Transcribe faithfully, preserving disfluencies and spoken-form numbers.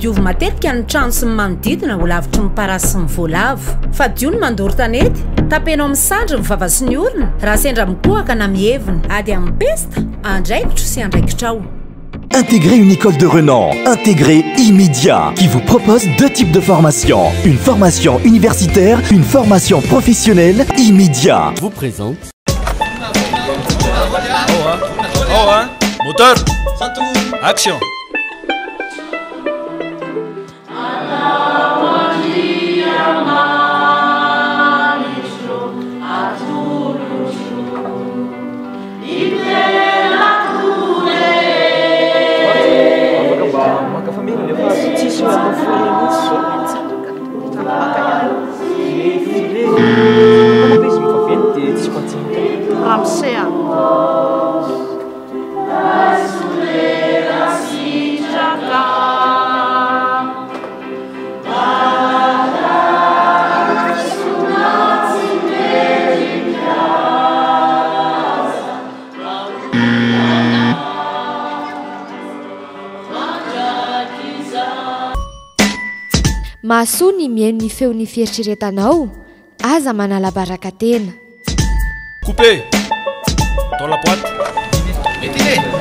diovy matetika ny trano sy ny manodidina ho lavitry ny parasy sy ny voalavo fa dio ny mandoro tanety tapenao amin'ny sandry ny vava sy ny orona raha sendra mikohaka na mihevina ady amin'ny pesta andraikitro sy andraikitrao. Intégrez une école de renom, Intégrez Immédiat, qui vous propose deux types de formations. Une formation universitaire, une formation professionnelle Immédiat. Vous présente. Oh, hein. Moteur. Action. Ramsea. Mahasoa ny mihaino ny feo ny fieritreretanao, aza manala baraka tena. Coupé. Dans la boîte. Mettez-les.